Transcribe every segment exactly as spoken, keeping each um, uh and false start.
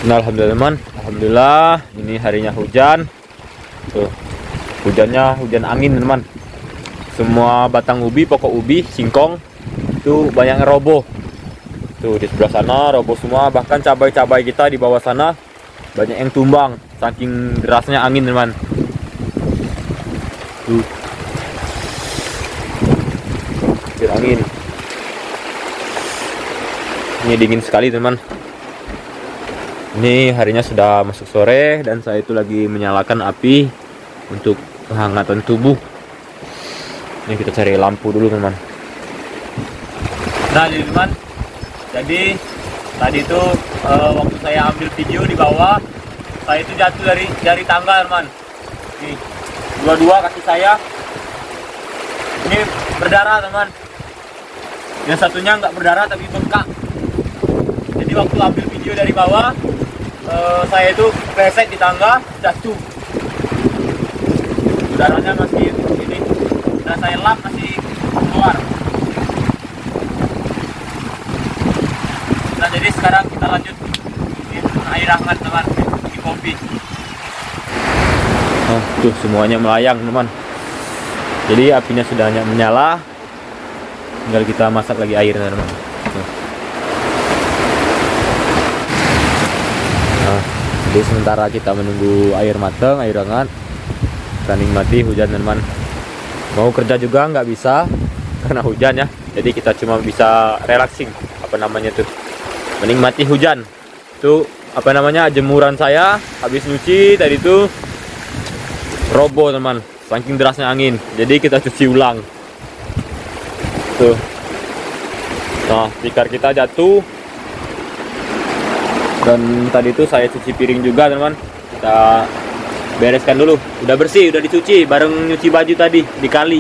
Nah, alhamdulillah teman, alhamdulillah ini harinya hujan. Tuh, hujannya hujan angin teman. Semua batang ubi, pokok ubi, singkong itu banyak yang roboh. Tuh di sebelah sana roboh semua, bahkan cabai-cabai kita di bawah sana banyak yang tumbang saking derasnya angin teman. Tuh, angin. Ini dingin sekali teman. Ini harinya sudah masuk sore dan saya itu lagi menyalakan api untuk kehangatan tubuh. Ini kita cari lampu dulu teman. Nah jadi teman, jadi tadi itu uh, waktu saya ambil video di bawah, saya itu jatuh dari dari tangga teman. Nih, dua-dua kaki saya ini berdarah teman. Yang satunya nggak berdarah tapi bengkak. Jadi waktu ambil video dari bawah, Uh, saya itu kepleset di tangga, jatuh. Darahnya masih ini, dan saya lap masih keluar. Nah jadi sekarang kita lanjut ini air hangat teman, di kopi. Oh, tuh semuanya melayang teman. Jadi apinya sudah menyala, tinggal kita masak lagi air teman. Tuh. Nah, jadi sementara kita menunggu air matang, air hangat, kita nikmati hujan teman. Mau kerja juga nggak bisa karena hujan ya. Jadi kita cuma bisa relaxing, apa namanya tuh, menikmati hujan. Tuh apa namanya, jemuran saya habis nyuci tadi tuh roboh teman, saking derasnya angin. Jadi kita cuci ulang. Tuh, nah tikar kita jatuh. Dan tadi itu saya cuci piring juga teman. Kita bereskan dulu. Udah bersih, udah dicuci bareng nyuci baju tadi di kali.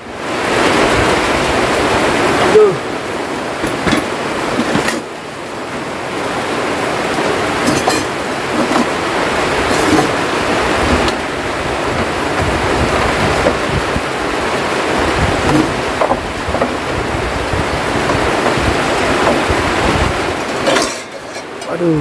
Aduh. Aduh.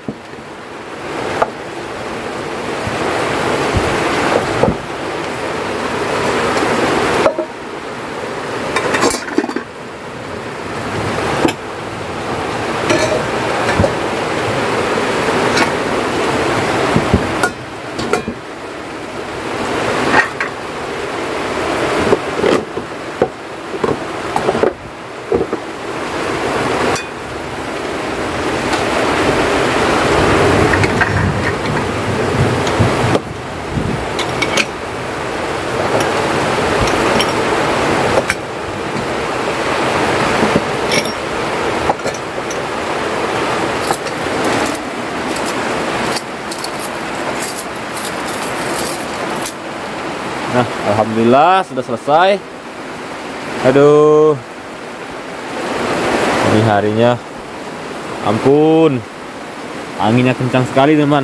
Nah, alhamdulillah sudah selesai. Aduh, ini harinya, ampun, anginnya kencang sekali teman.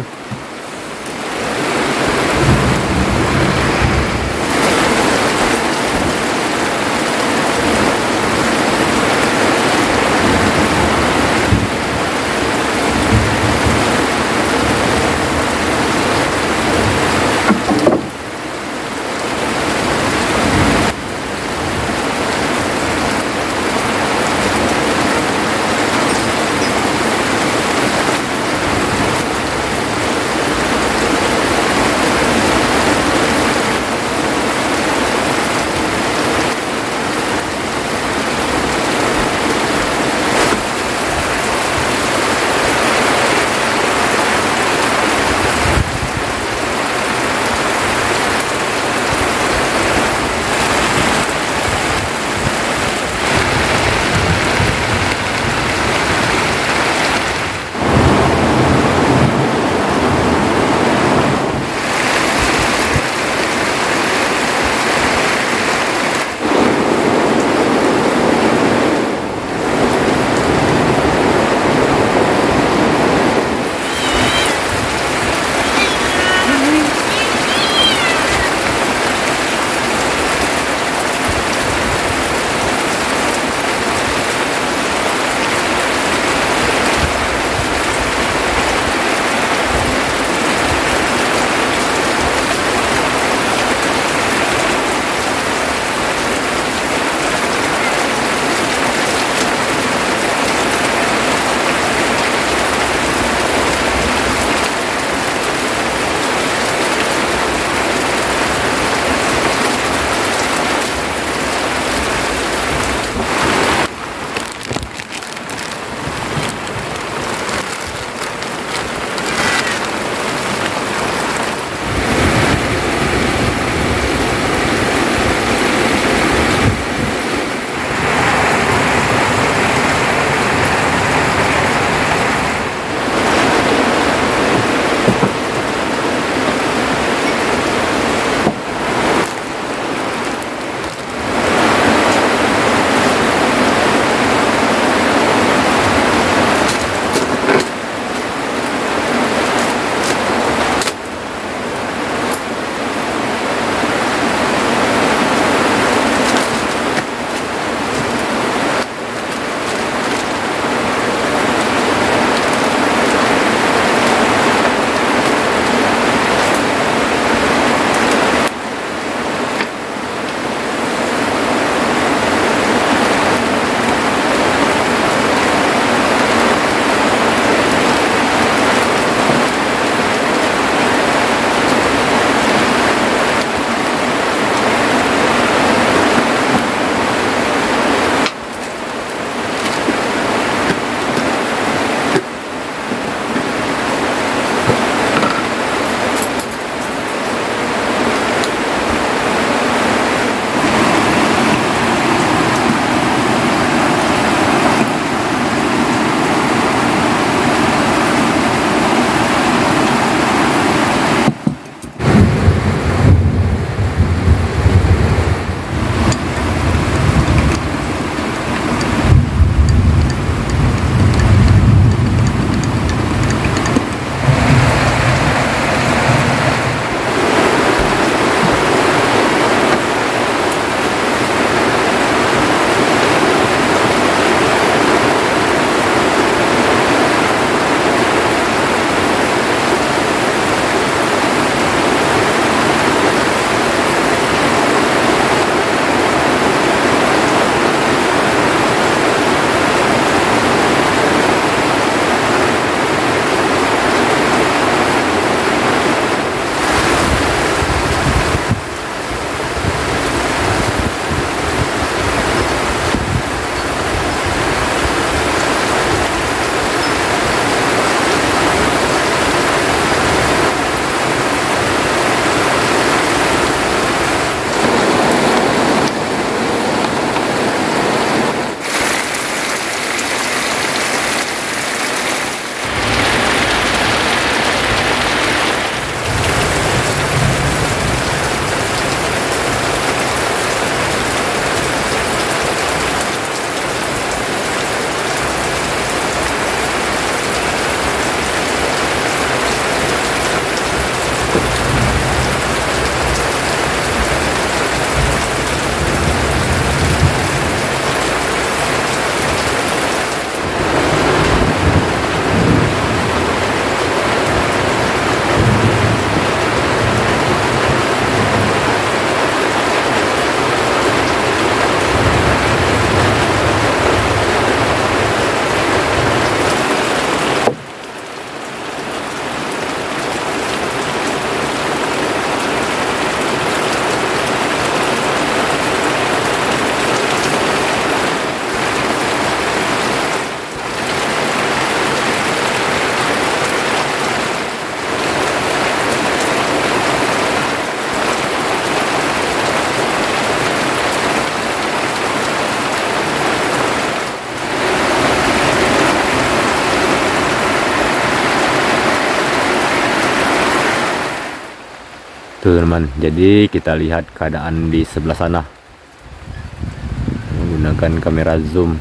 Tuh teman, jadi kita lihat keadaan di sebelah sana menggunakan kamera zoom.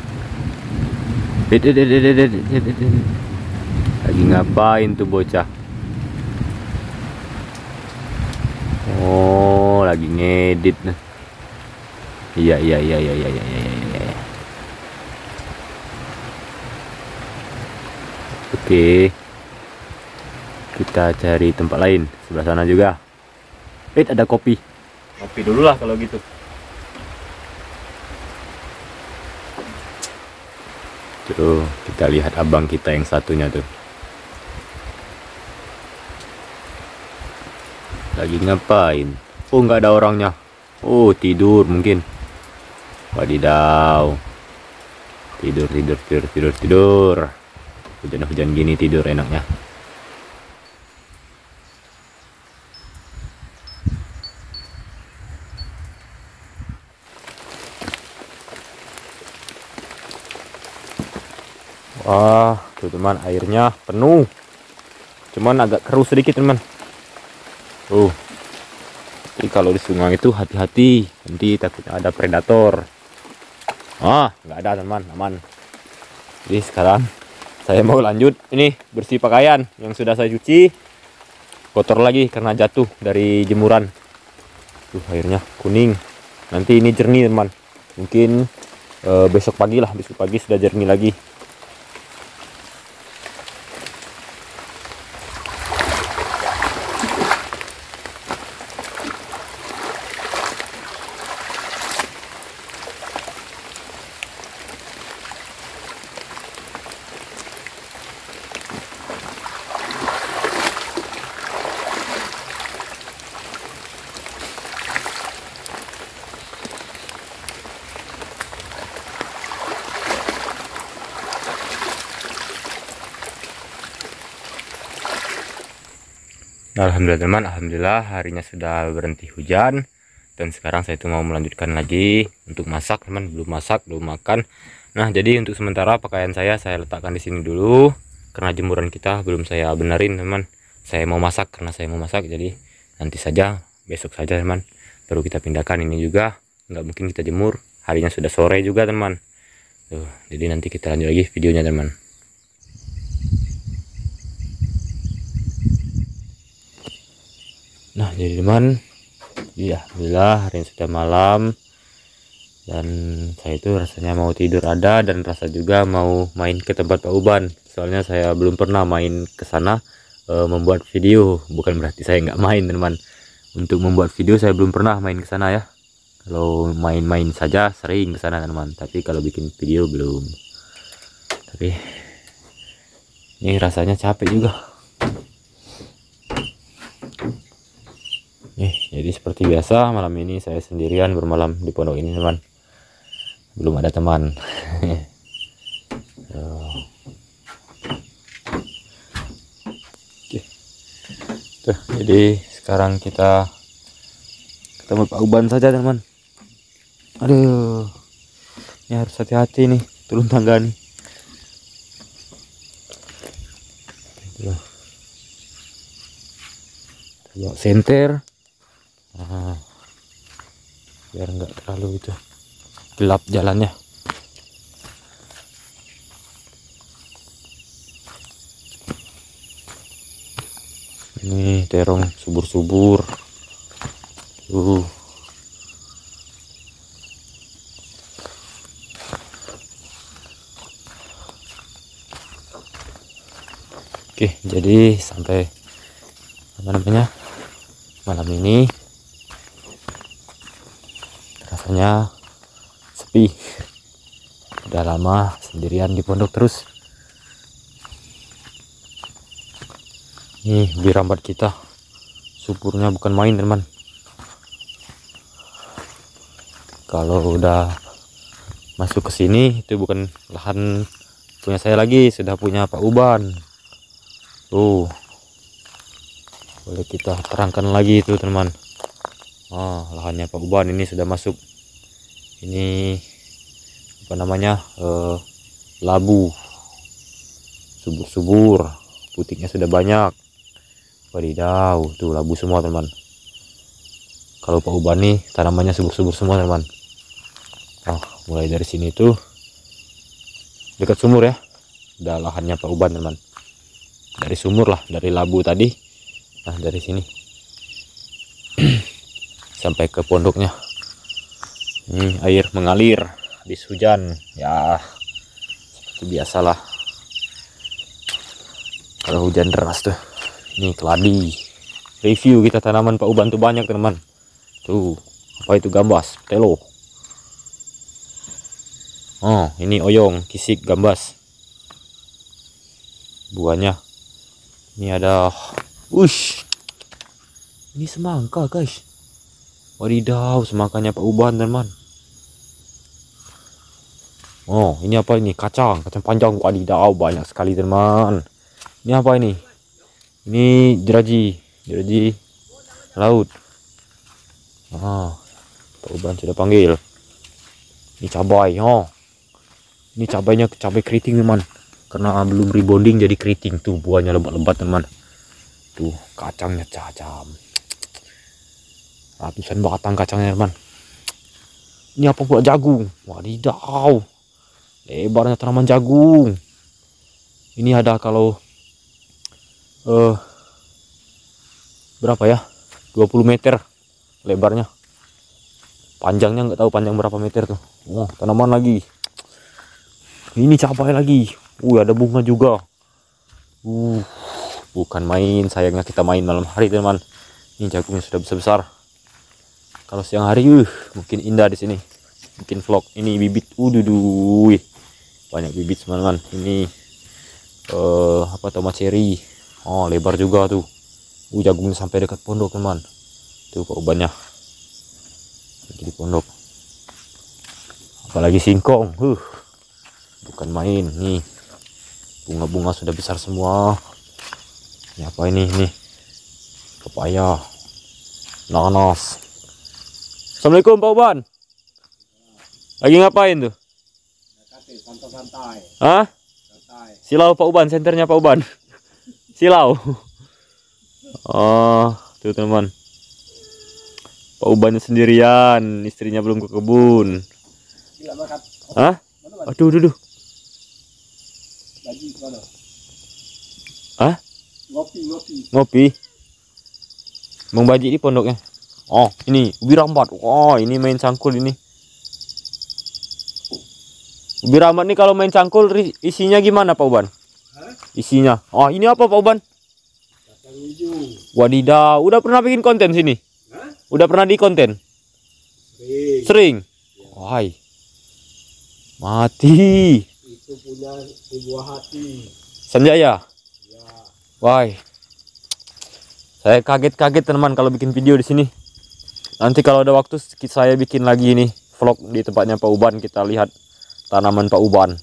Lagi ngapain tuh bocah? Oh, lagi ngedit nih. Iya iya iya iya iya iya iya. iya. Oke, kita cari tempat lain. Sebelah sana juga. Eh, ada kopi. Kopi dulu lah kalau gitu. Tuh, kita lihat abang kita yang satunya tuh. Lagi ngapain? Oh, nggak ada orangnya. Oh, tidur mungkin. Wadidaw. Tidur, tidur, tidur, tidur, tidur. Hujan-hujan gini tidur enaknya. Wah, tuh teman, airnya penuh. Cuman agak keruh sedikit teman. Tuh. Jadi kalau di sungai itu hati-hati, nanti takutnya ada predator. Ah, nggak ada teman, aman. Jadi sekarang saya mau lanjut ini bersih pakaian yang sudah saya cuci. Kotor lagi karena jatuh dari jemuran. Tuh airnya kuning. Nanti ini jernih teman. Mungkin eh, besok pagi lah, besok pagi sudah jernih lagi. Alhamdulillah teman, alhamdulillah harinya sudah berhenti hujan dan sekarang saya itu mau melanjutkan lagi untuk masak teman, belum masak, belum makan. Nah, jadi untuk sementara pakaian saya saya letakkan di sini dulu karena jemuran kita belum saya benerin teman. Saya mau masak karena saya mau masak, jadi nanti saja, besok saja teman, baru kita pindahkan. Ini juga nggak mungkin kita jemur, harinya sudah sore juga teman. Tuh, jadi nanti kita lanjut lagi videonya teman. Nah, jadi teman, ya alhamdulillah hari ini sudah malam dan saya itu rasanya mau tidur ada dan rasa juga mau main ke tempat Pak Uban. Soalnya saya belum pernah main ke sana e, membuat video. Bukan berarti saya nggak main teman. Untuk membuat video saya belum pernah main ke sana ya. Kalau main-main saja sering ke sana teman, tapi kalau bikin video belum. Tapi ini rasanya capek juga. Nih, jadi seperti biasa malam ini saya sendirian bermalam di pondok ini teman. Belum ada teman. Oke. Tuh, jadi sekarang kita ketemu Pak Uban saja teman. Aduh, ini harus hati-hati nih turun tangga nih. Tuh. Bawa senter. Nah, biar nggak terlalu itu gelap jalannya. Ini terong subur-subur tuh. Oke, jadi sampai apa namanya malam ini rasanya sepi. Udah lama sendirian di pondok terus. Nih birambat kita suburnya bukan main teman. Kalau udah masuk ke sini itu bukan lahan punya saya lagi, sudah punya Pak Uban. Tuh, boleh kita terangkan lagi itu teman. Ah, lahannya Pak Uban ini sudah masuk. Ini apa namanya eh, labu subur-subur, putiknya sudah banyak. Wadidaw, tuh labu semua teman. Kalau Pak Uban nih tanamannya subur-subur semua teman. Nah, mulai dari sini tuh dekat sumur ya, udah lahannya Pak Uban teman. Dari sumur lah, dari labu tadi. Nah, dari sini sampai ke pondoknya. Ini air mengalir habis hujan ya, seperti biasalah kalau hujan deras tuh. Ini keladi. Review kita tanaman Pak Uban tuh banyak teman. Tuh, apa itu gambas, telo. Oh, ini oyong, kisik, gambas. Buahnya. Ini ada, ush. Ini semangka, guys. Wadidaw, semangkanya Pak Uban, teman. Oh, ini apa ini? Kacang, kacang panjang. Wadidaw, banyak sekali, teman. Ini apa ini? Ini jeraji, jeraji laut. Ah, Pak Uban sudah panggil. Ini cabai, oh. Ini cabainya cabai keriting teman. Karena belum rebonding jadi keriting tuh, buahnya lebat-lebat teman. Tuh, kacangnya cacam. Ratusan batang kacangnya teman. Ini apa pula? Jagung. Wadidaw. Lebarnya tanaman jagung. Ini ada kalau uh, berapa ya? dua puluh meter. Lebarnya, panjangnya nggak tahu panjang berapa meter tuh. Oh, tanaman lagi. Ini cabai lagi. Uh, ada bunga juga. Uh, bukan main. Sayangnya kita main malam hari teman. Ini jagungnya sudah besar-besar. Kalau siang hari, uh, mungkin indah di sini. Bikin vlog. Ini bibit. Uduh, banyak bibit teman-teman. Ini uh, apa? Tomat cherry. Oh, lebar juga tuh. Uh, jagungnya sampai dekat pondok teman. Tuh Pak Ubannya jadi pondok. Apalagi singkong, huh, bukan main. Nih bunga-bunga sudah besar semua. Ini apa ini? Nih pepaya, nanas. Assalamualaikum Pak Uban. Lagi ngapain tuh? Santai. Hah? Silau Pak Uban, senternya Pak Uban. Silau. Oh, tuh teman. Pak Ubannya sendirian, istrinya belum ke kebun. Hah? Aduh, aduh, aduh. Hah? Ngopi, ngopi. Ngopi. Bang Baji di pondoknya. Oh, ini ubi rambat. Oh, ini main cangkul ini. Ubi rambat nih kalau main cangkul isinya gimana Pak Uban? Hah? Isinya. Oh, ini apa Pak Uban? Kacang hijau. Wadidaw, udah pernah bikin konten sini? Hah? Udah pernah di konten? Sering. Sering? Wah, mati. Itu punya sebuah hati. Sanjaya? Ya. Wah, saya kaget-kaget teman kalau bikin video di sini. Nanti kalau ada waktu saya bikin lagi nih vlog di tempatnya Pak Uban. Kita lihat tanaman Pak Uban.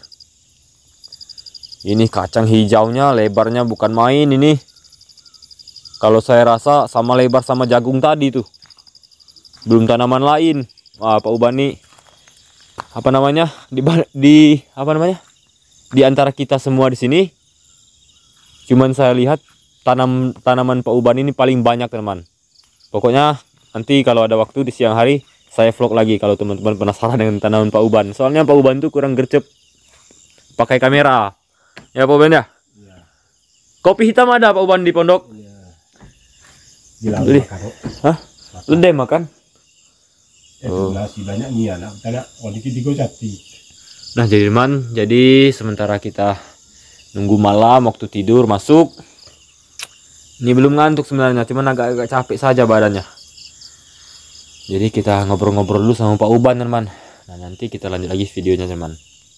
Ini kacang hijaunya lebarnya bukan main ini. Kalau saya rasa sama lebar sama jagung tadi tuh. Belum tanaman lain. Wah, Pak Uban nih apa namanya? Di, di apa namanya? Di antara kita semua di sini cuman saya lihat tanam tanaman Pak Uban ini paling banyak teman. Pokoknya nanti kalau ada waktu di siang hari saya vlog lagi kalau teman-teman penasaran dengan tanaman Pak Uban. Soalnya Pak Uban tuh kurang gercep pakai kamera. Ya Pak Uban ya? Ya. Kopi hitam ada Pak Uban di pondok? Ya. Gila, makan. Hah? Lu deh makan? Eh, oh. Nasi banyak nih anak. Tanya, oh dikit tiga jati. Nah jadi teman, jadi sementara kita nunggu malam waktu tidur masuk. Ini belum ngantuk sebenarnya, cuman agak-agak capek saja badannya. Jadi kita ngobrol-ngobrol dulu sama Pak Uban teman. Nah nanti kita lanjut lagi videonya teman.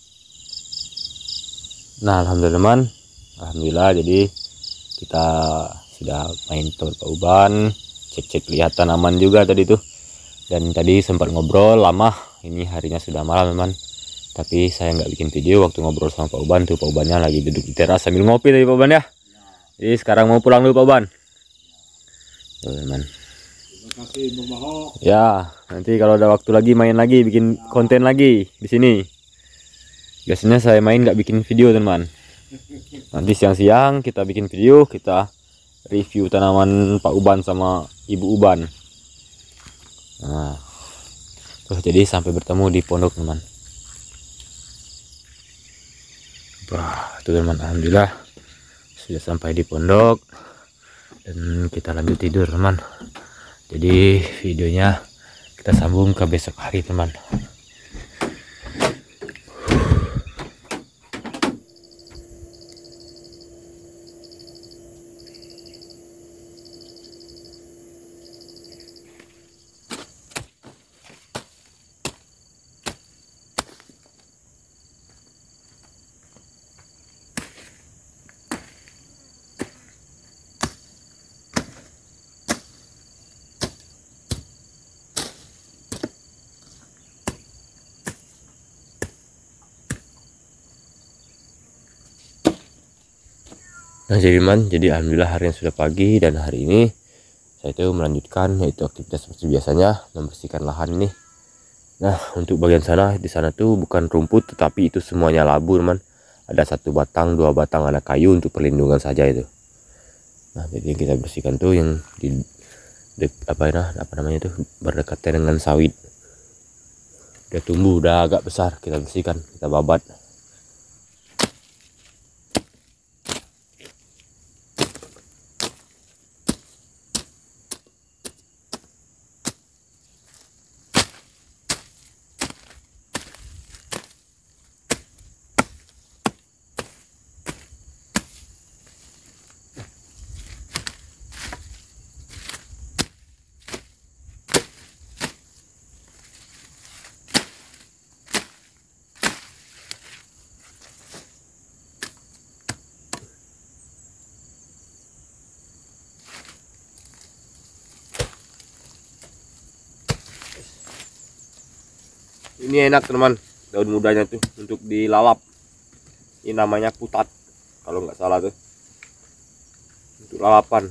Nah alhamdulillah teman, alhamdulillah jadi kita sudah main tour Pak Uban, cek-cek lihat tanaman juga tadi tuh. Dan tadi sempat ngobrol lama. Ini harinya sudah malam teman. Tapi saya nggak bikin video waktu ngobrol sama Pak Uban tuh. Pak Ubannya lagi duduk di teras sambil ngopi tadi Pak Uban ya. Jadi sekarang mau pulang dulu Pak Uban. Tuh teman. Terima kasih Bang Maho. Ya, nanti kalau ada waktu lagi main lagi, bikin konten lagi di sini. Biasanya saya main nggak bikin video teman. Nanti siang-siang kita bikin video, kita review tanaman Pak Uban sama Ibu Uban. Nah, tuh jadi sampai bertemu di pondok teman. Wah, tuh teman, alhamdulillah sudah sampai di pondok dan kita lanjut tidur teman. Jadi videonya kita sambung ke besok hari teman. Nah jadi teman, jadi alhamdulillah hari yang sudah pagi dan hari ini saya itu melanjutkan yaitu aktivitas seperti biasanya membersihkan lahan ini. Nah untuk bagian sana, di sana tuh bukan rumput tetapi itu semuanya labu teman. Ada satu batang, dua batang ada kayu untuk perlindungan saja itu. Nah jadi yang kita bersihkan tuh yang di dek, apa nah, apa namanya itu berdekatan dengan sawit. Udah tumbuh, udah agak besar, kita bersihkan, kita babat. Ini enak teman, daun mudanya tuh untuk dilalap. Ini namanya putat kalau nggak salah tuh, untuk lalapan.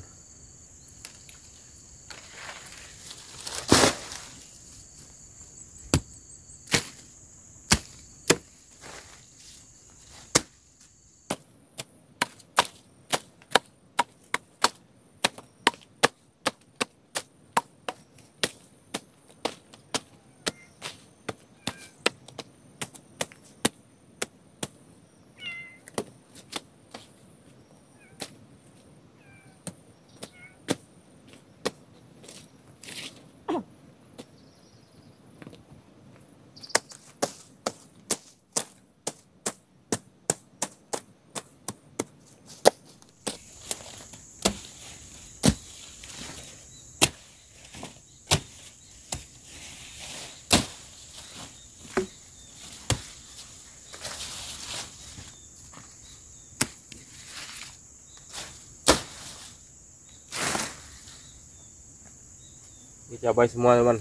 Ini cabai semua teman.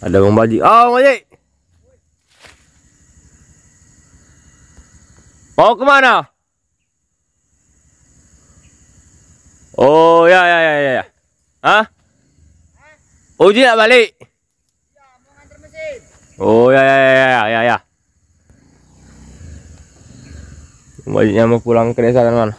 Ada Bang Baji. Oh, Bang Baji. Mau kemana? Oh, ya, ya, ya, ya, ya. Hah? Uji nak balik? Ya, mau nganter mesin. Oh, ya, ya, ya, ya, ya, ya. Bang Bajinya mau pulang ke desa, teman-teman.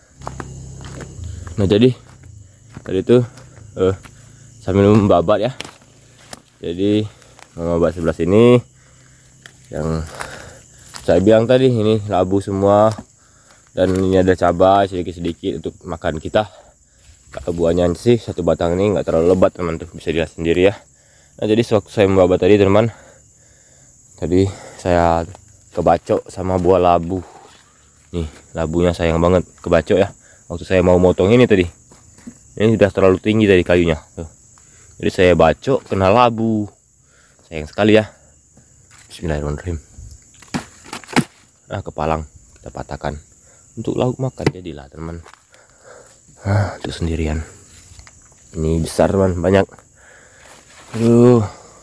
Nah, jadi tadi tuh eh, sambil membabat ya. Jadi membabat sebelah sini yang saya bilang tadi, ini labu semua, dan ini ada cabai sedikit-sedikit untuk makan kita. Kalau buahnya sih satu batang ini nggak terlalu lebat, teman, tuh bisa dilihat sendiri ya. Nah, jadi sewaktu saya membabat tadi, teman, tadi saya kebacok sama buah labu. Nih, labunya sayang banget kebacok ya. Waktu saya mau motong ini tadi, ini sudah terlalu tinggi dari kayunya tuh. Jadi saya bacok kena labu, sayang sekali ya. Bismillahirrahmanirrahim. Nah, kepalang kita patahkan untuk lauk makan, jadilah, teman. Nah, itu sendirian. Ini besar, teman, banyak. Aduh.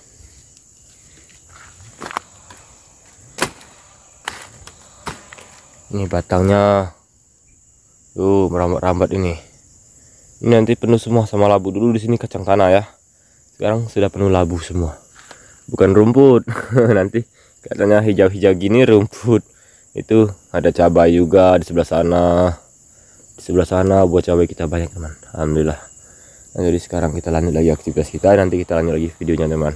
Ini batangnya. Tuh, merambat-rambat ini. Ini nanti penuh semua sama labu. Dulu di sini kacang tanah ya. Sekarang sudah penuh labu semua. Bukan rumput. Nanti katanya hijau-hijau gini rumput. Itu ada cabai juga di sebelah sana. Di sebelah sana buat cabai kita banyak, teman. Alhamdulillah. Nah, jadi sekarang kita lanjut lagi aktivitas kita. Nanti kita lanjut lagi videonya, teman.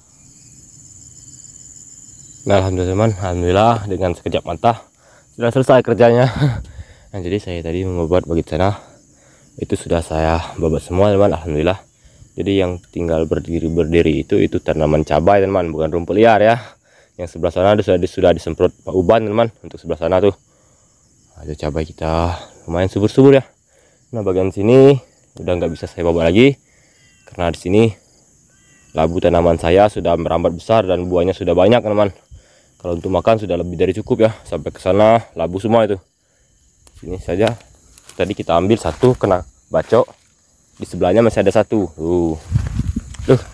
Nah, alhamdulillah, teman. Alhamdulillah dengan sekejap mata sudah selesai kerjanya. Nah, jadi saya tadi membabat bagian sana itu sudah saya babat semua, teman. Alhamdulillah. Jadi yang tinggal berdiri-berdiri itu itu tanaman cabai, teman, bukan rumput liar ya. Yang sebelah sana sudah sudah disemprot Pak Uban, teman, untuk sebelah sana tuh. Ada cabai kita lumayan subur-subur ya. Nah, bagian sini udah nggak bisa saya babat lagi karena di sini labu tanaman saya sudah merambat besar dan buahnya sudah banyak, teman. Kalau untuk makan sudah lebih dari cukup ya. Sampai ke sana labu semua itu. Sini saja tadi kita ambil satu kena bacok, di sebelahnya masih ada satu tuh. Tuh.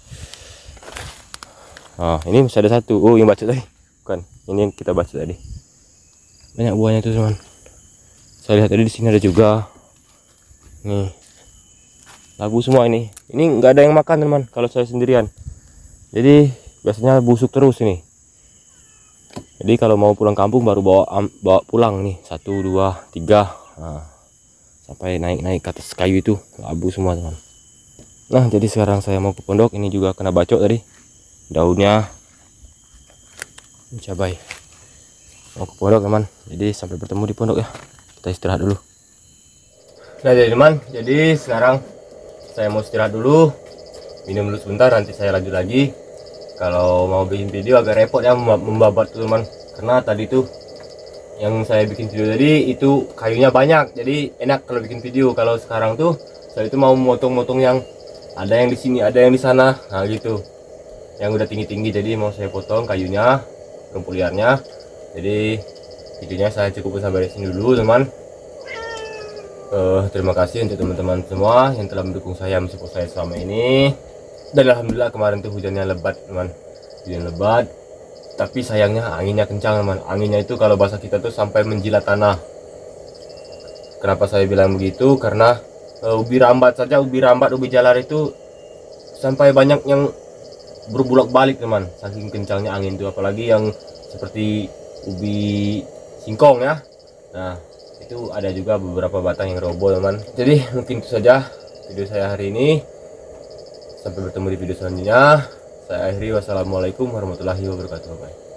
Nah, ini masih ada satu. Oh, yang bacok tadi bukan, ini yang kita bacok tadi. Banyak buahnya tuh, teman. Saya lihat tadi di sini ada juga. Nih, labu semua ini. Ini nggak ada yang makan, teman, kalau saya sendirian. Jadi biasanya busuk terus ini. Jadi kalau mau pulang kampung baru bawa bawa pulang nih, satu dua tiga, nah, sampai naik-naik ke atas kayu itu labu semua, teman. Nah, jadi sekarang saya mau ke pondok. Ini juga kena bacok tadi daunnya. Ini cabai. Mau ke pondok, teman. Jadi sampai bertemu di pondok ya. Kita istirahat dulu. Nah, jadi teman, jadi sekarang saya mau istirahat dulu, minum dulu sebentar, nanti saya lanjut lagi. Kalau mau bikin video agak repot ya membabat tuh, teman, karena tadi tuh yang saya bikin video tadi itu kayunya banyak, jadi enak kalau bikin video. Kalau sekarang tuh saya itu mau motong-motong yang ada yang di sini, ada yang di sana, nah gitu, yang udah tinggi-tinggi. Jadi mau saya potong kayunya, rumput liarnya. Jadi videonya saya cukup sampai di sini dulu, teman. Uh, terima kasih untuk teman-teman semua yang telah mendukung saya, mensupport saya selama ini. Dan alhamdulillah kemarin tuh hujannya lebat, teman. Hujan lebat, tapi sayangnya anginnya kencang, teman. Anginnya itu kalau bahasa kita tuh sampai menjilat tanah. Kenapa saya bilang begitu? Karena uh, ubi rambat saja, ubi rambat, ubi jalar itu sampai banyak yang berbulak-balik, teman. Saking kencangnya angin itu, apalagi yang seperti ubi singkong ya. Nah, itu ada juga beberapa batang yang roboh, teman. Jadi mungkin itu saja video saya hari ini. Sampai bertemu di video selanjutnya. Saya akhiri. Wassalamualaikum warahmatullahi wabarakatuh. Bye.